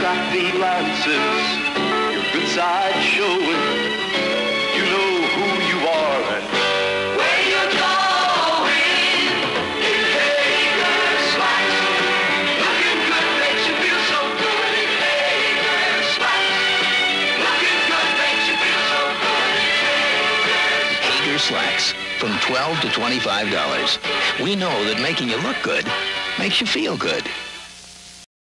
crafty glances, your good side showing. You know who you are and where you're going. In Haggar slacks, looking good makes you feel so good. In Haggar slacks, looking good makes you feel so good. In Haggar slacks, from $12 to $25. We know that making you look good makes you feel good.